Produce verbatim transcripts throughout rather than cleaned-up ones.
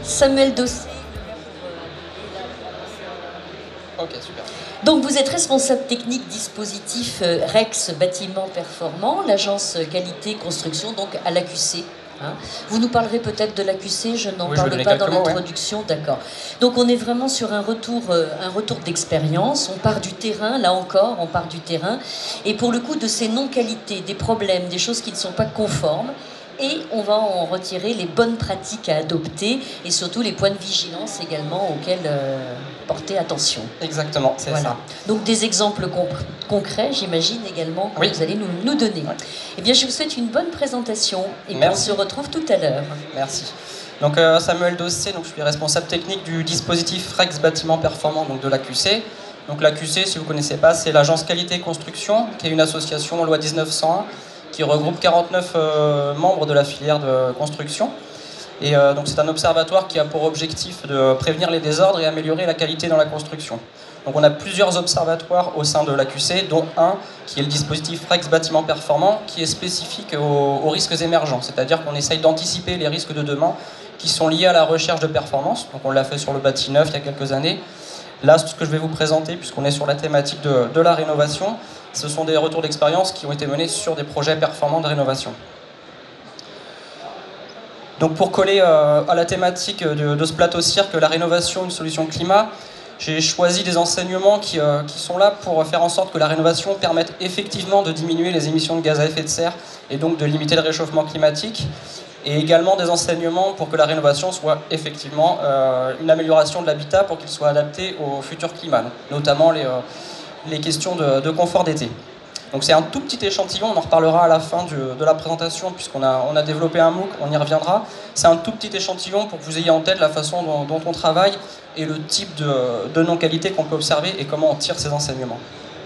Samuel Dossé. Ok, super. Donc vous êtes responsable technique dispositif Rex Bâtiment Performant, l'agence qualité construction, donc à l'A Q C. Hein. Vous nous parlerez peut-être de l'A Q C, je n'en oui, parle je pas dans mots, l'introduction, ouais. D'accord. Donc on est vraiment sur un retour, euh, un retour d'expérience, on part du terrain, là encore, on part du terrain, et pour le coup de ces non-qualités, des problèmes, des choses qui ne sont pas conformes, et on va en retirer les bonnes pratiques à adopter, et surtout les points de vigilance également auxquels euh, porter attention. Exactement, c'est voilà. ça. Donc des exemples concrets, j'imagine également, que oui. vous allez nous, nous donner. Ouais. Eh bien, je vous souhaite une bonne présentation et puis on se retrouve tout à l'heure. Merci. Donc euh, Samuel Dossé, donc je suis responsable technique du dispositif Rex Bâtiment Performant, donc de l'A Q C. Donc l'A Q C, si vous ne connaissez pas, c'est l'agence qualité construction, qui est une association loi dix-neuf cent un, qui regroupe quarante-neuf euh, membres de la filière de construction. Et euh, donc c'est un observatoire qui a pour objectif de prévenir les désordres et améliorer la qualité dans la construction. Donc on a plusieurs observatoires au sein de l'A Q C, dont un qui est le dispositif Rex Bâtiment Performant, qui est spécifique aux, aux risques émergents, c'est-à-dire qu'on essaye d'anticiper les risques de demain qui sont liés à la recherche de performance. Donc on l'a fait sur le bâti neuf il y a quelques années. Là, ce que je vais vous présenter, puisqu'on est sur la thématique de, de la rénovation, ce sont des retours d'expérience qui ont été menés sur des projets performants de rénovation. Donc pour coller euh, à la thématique de, de ce plateau cirque, la rénovation, une solution climat, j'ai choisi des enseignements qui, euh, qui sont là pour faire en sorte que la rénovation permette effectivement de diminuer les émissions de gaz à effet de serre et donc de limiter le réchauffement climatique, et également des enseignements pour que la rénovation soit effectivement euh, une amélioration de l'habitat pour qu'il soit adapté au futur climat, notamment les, euh, les questions de, de confort d'été. Donc c'est un tout petit échantillon, on en reparlera à la fin du, de la présentation puisqu'on a, on a développé un MOOC, on y reviendra. C'est un tout petit échantillon pour que vous ayez en tête la façon dont, dont on travaille et le type de, de non-qualité qu'on peut observer et comment on tire ces enseignements.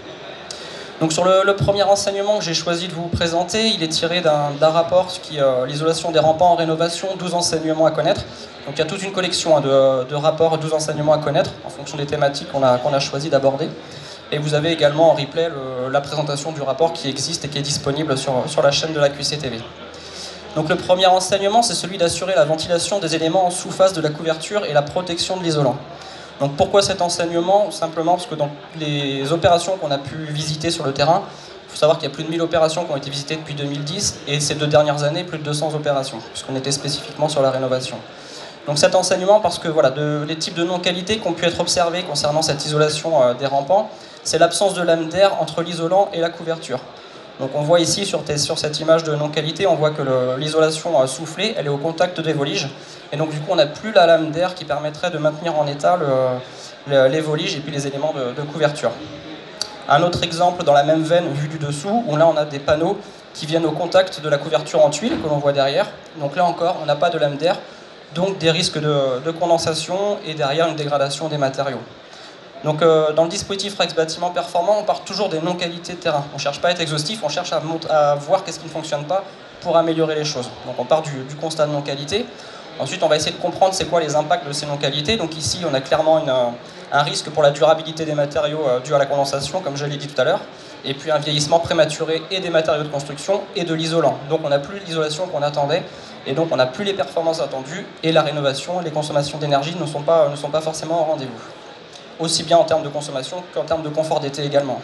Donc sur le, le premier enseignement que j'ai choisi de vous présenter, il est tiré d'un rapport qui est euh, l'isolation des rampants en rénovation, douze enseignements à connaître. Donc il y a toute une collection hein, de, de rapports, douze enseignements à connaître en fonction des thématiques qu'on a, qu'on a choisi d'aborder. Et vous avez également en replay le, la présentation du rapport qui existe et qui est disponible sur, sur la chaîne de l'A Q C T V. Donc le premier enseignement, c'est celui d'assurer la ventilation des éléments en sous-face de la couverture et la protection de l'isolant. Donc pourquoi cet enseignement? Simplement parce que dans les opérations qu'on a pu visiter sur le terrain, il faut savoir qu'il y a plus de mille opérations qui ont été visitées depuis deux mille dix, et ces deux dernières années, plus de deux cents opérations, puisqu'on était spécifiquement sur la rénovation. Donc cet enseignement, parce que voilà, de, les types de non-qualité qui ont pu être observés concernant cette isolation euh, des rampants, c'est l'absence de lame d'air entre l'isolant et la couverture. Donc on voit ici sur, sur cette image de non-qualité, on voit que l'isolation soufflée, elle est au contact des voliges, et donc du coup on n'a plus la lame d'air qui permettrait de maintenir en état le, le, les voliges et puis les éléments de, de couverture. Un autre exemple dans la même veine vue du dessous, où là on a des panneaux qui viennent au contact de la couverture en tuile que l'on voit derrière. Donc là encore, on n'a pas de lame d'air, donc des risques de, de condensation et derrière une dégradation des matériaux. Donc euh, dans le dispositif Rex Bâtiment Performant, on part toujours des non-qualités de terrain. On ne cherche pas à être exhaustif, on cherche à, à voir qu'est-ce qui ne fonctionne pas pour améliorer les choses. Donc on part du, du constat de non-qualité. Ensuite, on va essayer de comprendre c'est quoi les impacts de ces non-qualités. Donc ici, on a clairement une, un risque pour la durabilité des matériaux euh, dû à la condensation, comme je l'ai dit tout à l'heure. Et puis un vieillissement prématuré et des matériaux de construction et de l'isolant. Donc on n'a plus l'isolation qu'on attendait, et donc on n'a plus les performances attendues, et la rénovation et les consommations d'énergie ne sont pas, ne sont pas forcément au rendez-vous. Aussi bien en termes de consommation qu'en termes de confort d'été également.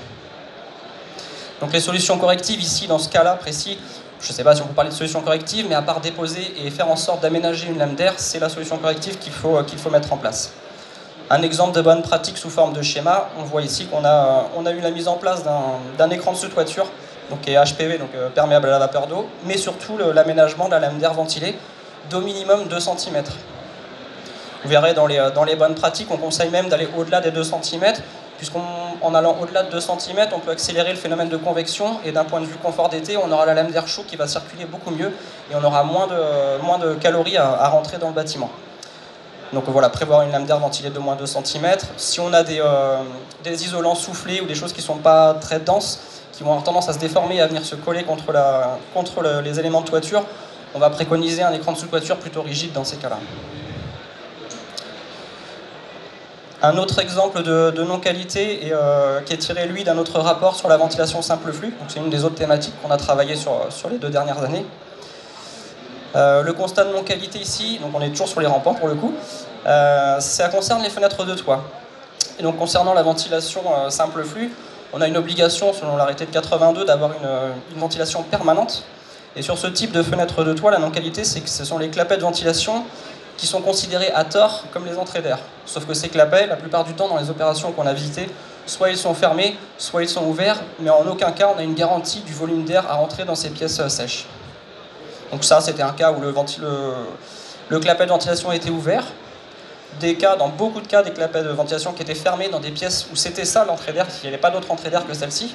Donc les solutions correctives ici, dans ce cas-là précis, je ne sais pas si on peut parler de solutions correctives, mais à part déposer et faire en sorte d'aménager une lame d'air, c'est la solution corrective qu'il faut, qu'il faut mettre en place. Un exemple de bonne pratique sous forme de schéma, on voit ici qu'on a, on a eu la mise en place d'un écran de sous-toiture, donc qui est H P V, donc euh, perméable à la vapeur d'eau, mais surtout l'aménagement de la lame d'air ventilée d'au minimum deux centimètres. Vous verrez dans les, dans les bonnes pratiques, on conseille même d'aller au-delà des deux centimètres, puisqu'en allant au-delà de deux centimètres, on peut accélérer le phénomène de convection, et d'un point de vue confort d'été, on aura la lame d'air chaud qui va circuler beaucoup mieux, et on aura moins de, moins de calories à, à rentrer dans le bâtiment. Donc voilà, prévoir une lame d'air ventilée de moins deux centimètres. Si on a des, euh, des isolants soufflés ou des choses qui ne sont pas très denses, qui vont avoir tendance à se déformer et à venir se coller contre, la, contre le, les éléments de toiture, on va préconiser un écran de sous-toiture plutôt rigide dans ces cas-là. Un autre exemple de, de non-qualité et, euh, qui est tiré, lui, d'un autre rapport sur la ventilation simple flux. C'est une des autres thématiques qu'on a travaillé sur, sur les deux dernières années. Euh, le constat de non-qualité ici, donc on est toujours sur les rampants pour le coup, euh, ça concerne les fenêtres de toit. Et donc concernant la ventilation euh, simple flux, on a une obligation selon l'arrêté de quatre-vingt-deux d'avoir une, une ventilation permanente. Et sur ce type de fenêtre de toit, la non-qualité, c'est que ce sont les clapets de ventilation qui sont considérés à tort comme les entrées d'air. Sauf que ces clapets, la plupart du temps dans les opérations qu'on a visitées, soit ils sont fermés, soit ils sont ouverts, mais en aucun cas on a une garantie du volume d'air à rentrer dans ces pièces euh, sèches. Donc ça, c'était un cas où le, le, le clapet de ventilation était ouvert. Des cas, dans beaucoup de cas, des clapets de ventilation qui étaient fermés dans des pièces où c'était ça l'entrée d'air, qu'il n'y avait pas d'autre entrée d'air que celle-ci.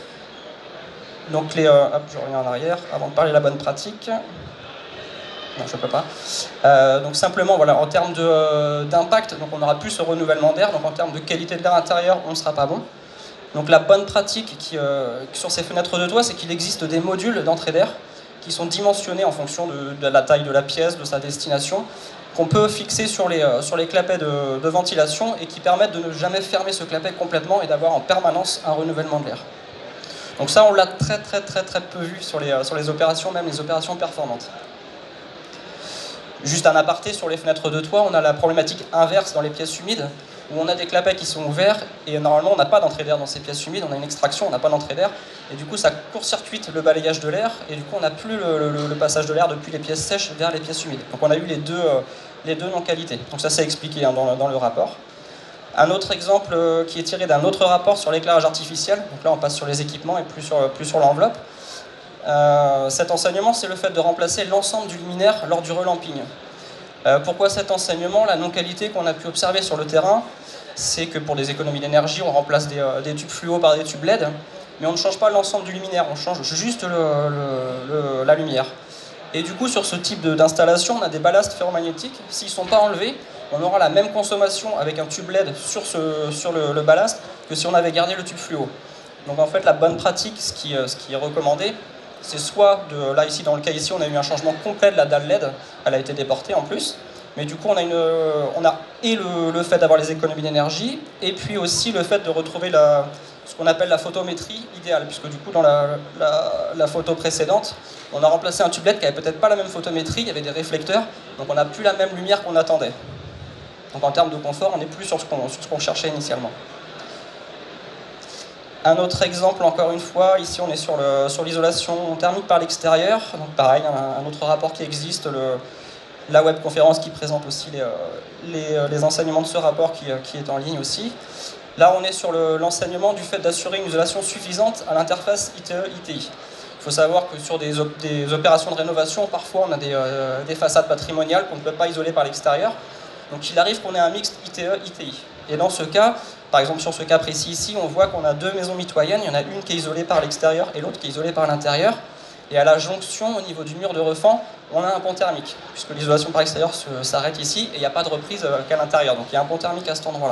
Donc les... Euh, hop, je reviens en arrière, avant de parler de la bonne pratique. Non, je ne peux pas. Euh, donc simplement, voilà, en termes de, d'impact, donc on n'aura plus ce renouvellement d'air, donc en termes de qualité de l'air intérieur, on ne sera pas bon. Donc la bonne pratique qui, euh, sur ces fenêtres de toit, c'est qu'il existe des modules d'entrée d'air qui sont dimensionnés en fonction de, de la taille de la pièce, de sa destination, qu'on peut fixer sur les, euh, sur les clapets de, de ventilation et qui permettent de ne jamais fermer ce clapet complètement et d'avoir en permanence un renouvellement de l'air. Donc ça, on l'a très très très très peu vu sur les, euh, sur les opérations, même les opérations performantes. Juste un aparté sur les fenêtres de toit, on a la problématique inverse dans les pièces humides, où on a des clapets qui sont ouverts, et normalement on n'a pas d'entrée d'air dans ces pièces humides, on a une extraction, on n'a pas d'entrée d'air, et du coup ça court-circuite le balayage de l'air, et du coup on n'a plus le, le, le passage de l'air depuis les pièces sèches vers les pièces humides. Donc on a eu les deux, euh, les deux non-qualités. Donc ça c'est expliqué hein, dans, dans le rapport. Un autre exemple euh, qui est tiré d'un autre rapport sur l'éclairage artificiel, donc là on passe sur les équipements et plus sur, plus sur l'enveloppe. Euh, cet enseignement, c'est le fait de remplacer l'ensemble du luminaire lors du relamping. Euh, pourquoi cet enseignement? La non-qualité qu'on a pu observer sur le terrain, c'est que pour des économies d'énergie, on remplace des, euh, des tubes fluo par des tubes L E D, mais on ne change pas l'ensemble du luminaire, on change juste le, le, le, la lumière. Et du coup, sur ce type d'installation, on a des ballasts ferromagnétiques. S'ils ne sont pas enlevés, on aura la même consommation avec un tube L E D sur, ce, sur le, le ballast que si on avait gardé le tube fluo. Donc en fait, la bonne pratique, ce qui, ce qui est recommandé, c'est soit, de, là ici dans le cas ici, on a eu un changement complet de la dalle L E D, elle a été déportée en plus, mais du coup on a, une, on a et le, le fait d'avoir les économies d'énergie, et puis aussi le fait de retrouver la, ce qu'on appelle la photométrie idéale, puisque du coup dans la, la, la photo précédente, on a remplacé un tube L E D qui avait peut-être pas la même photométrie, il y avait des réflecteurs, donc on n'a plus la même lumière qu'on attendait. Donc en termes de confort, on n'est plus sur ce qu'on sur ce qu'on cherchait initialement. Un autre exemple, encore une fois, ici on est sur l'isolation sur thermique par l'extérieur. Donc pareil, un, un autre rapport qui existe, le, la webconférence qui présente aussi les, les, les enseignements de ce rapport qui, qui est en ligne aussi. Là on est sur l'enseignement le, du fait d'assurer une isolation suffisante à l'interface I T E-I T I. Il faut savoir que sur des, op des opérations de rénovation, parfois on a des, euh, des façades patrimoniales qu'on ne peut pas isoler par l'extérieur. Donc il arrive qu'on ait un mixte I T E-I T I. Et dans ce cas, par exemple sur ce cas précis ici, on voit qu'on a deux maisons mitoyennes, il y en a une qui est isolée par l'extérieur et l'autre qui est isolée par l'intérieur. Et à la jonction, au niveau du mur de refend, on a un pont thermique, puisque l'isolation par l'extérieur s'arrête ici et il n'y a pas de reprise qu'à l'intérieur. Donc il y a un pont thermique à cet endroit-là.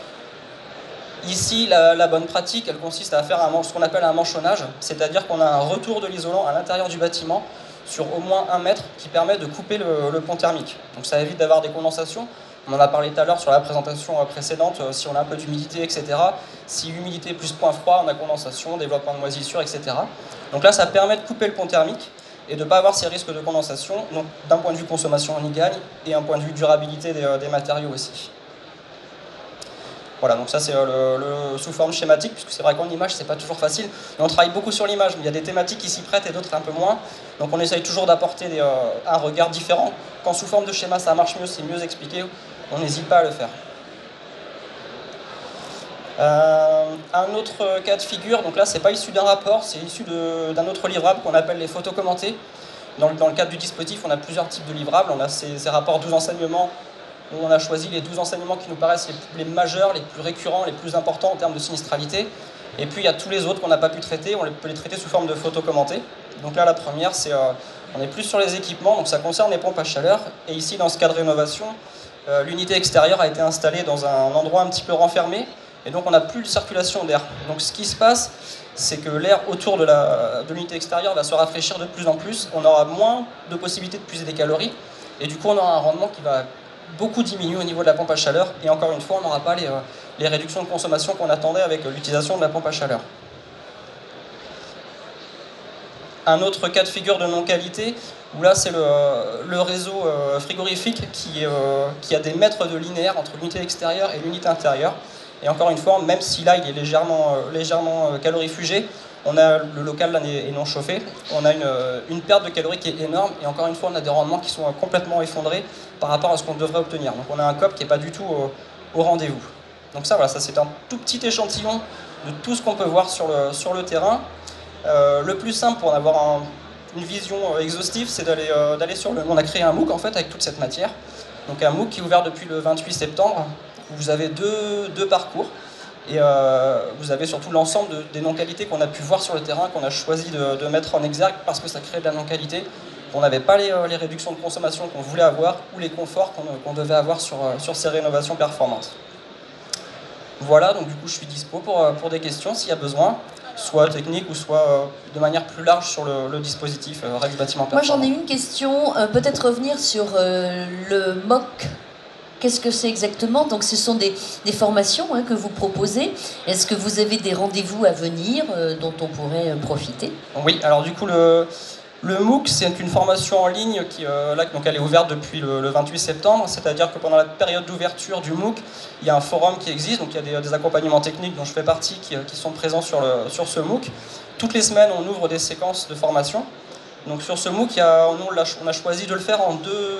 Ici, la, la bonne pratique, elle consiste à faire un, ce qu'on appelle un manchonnage, c'est-à-dire qu'on a un retour de l'isolant à l'intérieur du bâtiment sur au moins un mètre qui permet de couper le, le pont thermique. Donc ça évite d'avoir des condensations. On en a parlé tout à l'heure sur la présentation précédente, si on a un peu d'humidité, et cetera. Si humidité plus point froid, on a condensation, développement de moisissure, et cetera. Donc là, ça permet de couper le pont thermique et de ne pas avoir ces risques de condensation. Donc d'un point de vue consommation, on y gagne, et un point de vue durabilité des, des matériaux aussi. Voilà, donc ça c'est le, le, sous forme schématique, puisque c'est vrai qu'en image c'est pas toujours facile, mais on travaille beaucoup sur l'image, mais il y a des thématiques qui s'y prêtent et d'autres un peu moins, donc on essaye toujours d'apporter euh, un regard différent. Quand sous forme de schéma ça marche mieux, c'est mieux expliqué, on n'hésite pas à le faire. Euh, un autre cas de figure, donc là c'est pas issu d'un rapport, c'est issu d'un autre livrable qu'on appelle les photos commentées. Dans le, dans le cadre du dispositif, on a plusieurs types de livrables, on a ces, ces rapports douze enseignements, où on a choisi les douze enseignements qui nous paraissent les, les majeurs, les plus récurrents, les plus importants en termes de sinistralité. Et puis il y a tous les autres qu'on n'a pas pu traiter, on peut les traiter sous forme de photos commentées. Donc là la première, c'est euh, on est plus sur les équipements, donc ça concerne les pompes à chaleur. Et ici dans ce cas de rénovation, euh, l'unité extérieure a été installée dans un endroit un petit peu renfermé, et donc on n'a plus de circulation d'air. Donc ce qui se passe, c'est que l'air autour de l'unité extérieure va se rafraîchir de plus en plus, on aura moins de possibilités de puiser des calories, et du coup on aura un rendement qui va beaucoup diminuer au niveau de la pompe à chaleur, et encore une fois on n'aura pas les, euh, les réductions de consommation qu'on attendait avec euh, l'utilisation de la pompe à chaleur. un autre cas de figure de non-qualité, où là c'est le, le réseau euh, frigorifique qui, euh, qui a des mètres de linéaire entre l'unité extérieure et l'unité intérieure. Et encore une fois, même si là il est légèrement, euh, légèrement euh, calorifugé, on a le local là est non chauffé, on a une, une perte de calories qui est énorme, et encore une fois on a des rendements qui sont complètement effondrés par rapport à ce qu'on devrait obtenir. Donc on a un C O P qui n'est pas du tout au, au rendez-vous. Donc ça, voilà, ça c'est un tout petit échantillon de tout ce qu'on peut voir sur le, sur le terrain. Euh, le plus simple pour en avoir un, une vision exhaustive, c'est d'aller euh, d'aller sur le... On a créé un MOOC en fait avec toute cette matière. Donc un MOOC qui est ouvert depuis le vingt-huit septembre, où vous avez deux, deux parcours. Et euh, vous avez surtout l'ensemble de, des non-qualités qu'on a pu voir sur le terrain, qu'on a choisi de, de mettre en exergue parce que ça crée de la non-qualité. On n'avait pas les, les réductions de consommation qu'on voulait avoir ou les conforts qu'on qu'on devait avoir sur, sur ces rénovations performantes. Voilà, donc du coup je suis dispo pour, pour des questions s'il y a besoin, soit technique ou soit de manière plus large sur le, le dispositif euh, Rex Bâtiment Performant. Moi j'en ai une question, euh, peut-être revenir sur euh, le M O C. Qu'est-ce que c'est exactement? Donc ce sont des, des formations hein, que vous proposez. Est-ce que vous avez des rendez-vous à venir euh, dont on pourrait euh, profiter? Oui, alors du coup le, le MOOC c'est une formation en ligne qui euh, là, donc elle est ouverte depuis le, le vingt-huit septembre, c'est-à-dire que pendant la période d'ouverture du MOOC, il y a un forum qui existe, donc il y a des, des accompagnements techniques dont je fais partie qui, qui sont présents sur, le, sur ce MOOC. Toutes les semaines on ouvre des séquences de formation. Donc sur ce MOOC, il y a, on, a, on a choisi de le faire en deux...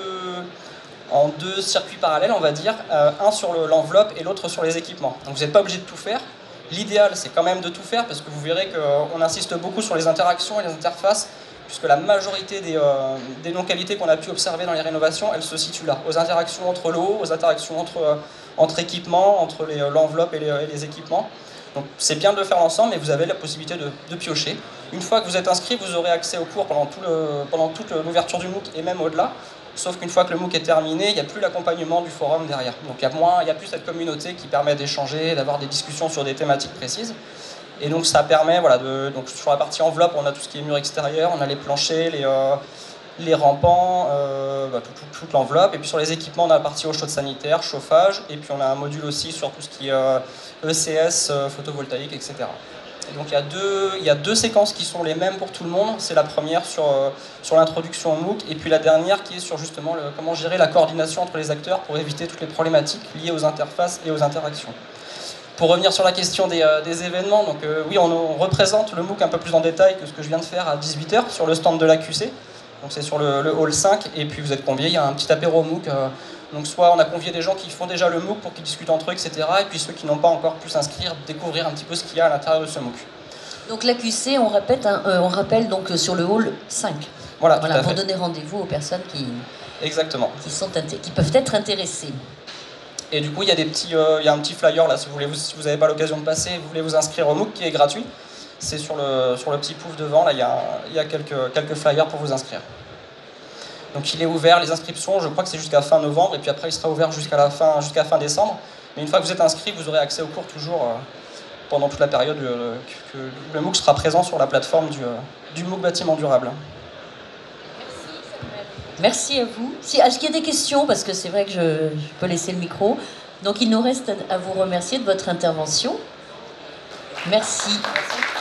en deux circuits parallèles, on va dire, euh, un sur l'enveloppe et l'autre sur les équipements. Donc vous n'êtes pas obligé de tout faire. L'idéal, c'est quand même de tout faire, parce que vous verrez qu'on insiste beaucoup sur les interactions et les interfaces, puisque la majorité des, euh, des non-qualités qu'on a pu observer dans les rénovations, elles se situent là, aux interactions entre l'eau, aux interactions entre, euh, entre équipements, entre l'enveloppe et, et les équipements. Donc c'est bien de le faire ensemble, mais vous avez la possibilité de, de piocher. Une fois que vous êtes inscrit, vous aurez accès au cours pendant, tout le, pendant toute l'ouverture du MOOC et même au-delà. Sauf qu'une fois que le MOOC est terminé, il n'y a plus l'accompagnement du forum derrière. Donc il y a moins, il n'y a plus cette communauté qui permet d'échanger, d'avoir des discussions sur des thématiques précises. Et donc ça permet, voilà, de, donc sur la partie enveloppe, on a tout ce qui est mur extérieur, on a les planchers, les, euh, les rampants, euh, bah, tout, tout, toute l'enveloppe. Et puis sur les équipements, on a la partie eau chaude sanitaire, chauffage, et puis on a un module aussi sur tout ce qui est euh, E C S, euh, photovoltaïque, et cetera. Et donc il y, a deux, il y a deux séquences qui sont les mêmes pour tout le monde. C'est la première sur, euh, sur l'introduction au MOOC, et puis la dernière qui est sur justement le, comment gérer la coordination entre les acteurs pour éviter toutes les problématiques liées aux interfaces et aux interactions. Pour revenir sur la question des, euh, des événements, donc euh, oui, on, on représente le MOOC un peu plus en détail que ce que je viens de faire à dix-huit heures sur le stand de l'A Q C. Donc c'est sur le, le hall cinq, et puis vous êtes conviés, il y a un petit apéro MOOC. Euh, donc soit on a convié des gens qui font déjà le MOOC pour qu'ils discutent entre eux, et cetera. Et puis ceux qui n'ont pas encore pu s'inscrire, découvrir un petit peu ce qu'il y a à l'intérieur de ce MOOC. Donc l'A Q C, on, répète, hein, euh, on rappelle donc sur le hall cinq. Voilà, voilà tout à pour fait. donner rendez-vous aux personnes qui, Exactement. Qui, sont qui peuvent être intéressées. Et du coup, il y a des petits, euh, il y a un petit flyer là, si vous voulez, si vous n'avez pas l'occasion de passer, vous voulez vous inscrire au MOOC qui est gratuit. C'est sur le, sur le petit pouf devant, là, il y a, il y a quelques, quelques flyers pour vous inscrire. Donc il est ouvert, les inscriptions, je crois que c'est jusqu'à fin novembre, et puis après il sera ouvert jusqu'à la fin, jusqu'à fin décembre. Mais une fois que vous êtes inscrit, vous aurez accès au cours toujours euh, pendant toute la période euh, que, que le MOOC sera présent sur la plateforme du, euh, du MOOC Bâtiment Durable. Merci à vous. Si, est-ce qu'il y a des questions? Parce que c'est vrai que je, je peux laisser le micro. Donc il nous reste à vous remercier de votre intervention. Merci. Merci.